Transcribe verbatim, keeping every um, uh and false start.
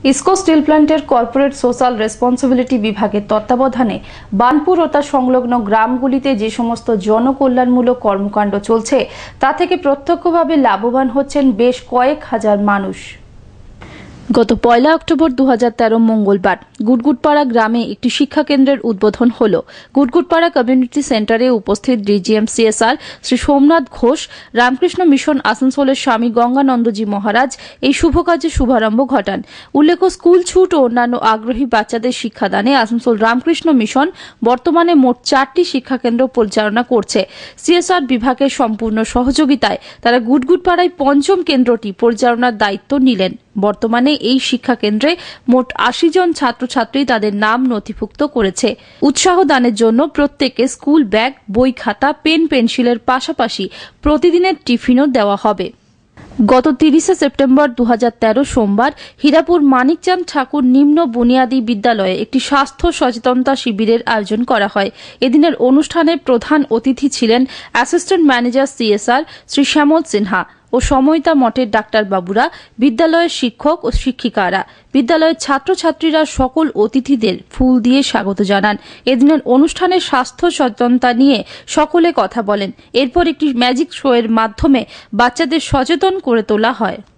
IISCO steel প্ল্যান্টের corporate social responsibility বিভাগের তত্ত্বাবধানে বানপুর ও তার সংলগ্ন গ্রামগুলিতে যে সমস্ত জনকল্যাণমূলক কর্মকাণ্ড চলছে তা থেকে প্রত্যক্ষভাবে লাভবান হচ্ছেন বেশ কয়েক হাজার মানুষ। গত পয়লা অক্টোবর দু হাজার তেরো মঙ্গলবার গুটগুটপাড়া গ্রামে একটি শিক্ষা কেন্দ্রের উদ্বোধন হল। গুটগুটপাড়া কমিউনিটি সেন্টারে উপস্থিত DGM CSR Shri Somnath Ghosh, Ramakrishna mission আসানসোলের স্বামী গঙ্গানন্দজি মহারাজ এই শুভ কাজে শুভারম্ভ ঘটান। উল্লেখ্য, স্কুল ছুট ও অন্যান্য আগ্রহী বাচ্চাদের শিক্ষাদানে আসানসোল রামকৃষ্ণ মিশন বর্তমানে মোট চারটি শিক্ষাকেন্দ্র পরিচালনা করছে। সিএসআর বিভাগের সম্পূর্ণ সহযোগিতায় তারা গুটগুটপাড়ায় পঞ্চম কেন্দ্রটি পরিচালনার দায়িত্ব নিলেন। বর্তমানে এই শিক্ষা কেন্দ্রে মোট আশি জন ছাত্রছাত্রী তাদের নাম নথিভুক্ত করেছে। উৎসাহ দানের জন্য প্রত্যেককে স্কুল ব্যাগ, বই খাতা, পেন পেন্সিলের পাশাপাশি প্রতিদিনের টিফিনও দেওয়া হবে। গত তিরিশে সেপ্টেম্বর দু হাজার তেরো সোমবার হীরাপুর মানিকচাঁদ ঠাকুর নিম্ন বুনিয়াদী বিদ্যালয়ে একটি স্বাস্থ্য সচেতনতা শিবিরের আয়োজন করা হয়। এদিনের অনুষ্ঠানে প্রধান অতিথি ছিলেন assistant manager CSR Shri Shyamal Sinha ও সময়তা মঠের ডাক্তারবাবুরা, বিদ্যালয়ের শিক্ষক ও শিক্ষিকারা। বিদ্যালয়ের ছাত্রছাত্রীরা সকল অতিথিদের ফুল দিয়ে স্বাগত জানান। এদিনের অনুষ্ঠানে স্বাস্থ্য সচেতনতা নিয়ে সকলে কথা বলেন। এরপর একটি ম্যাজিক শো এর মাধ্যমে বাচ্চাদের সচেতন করে তোলা হয়।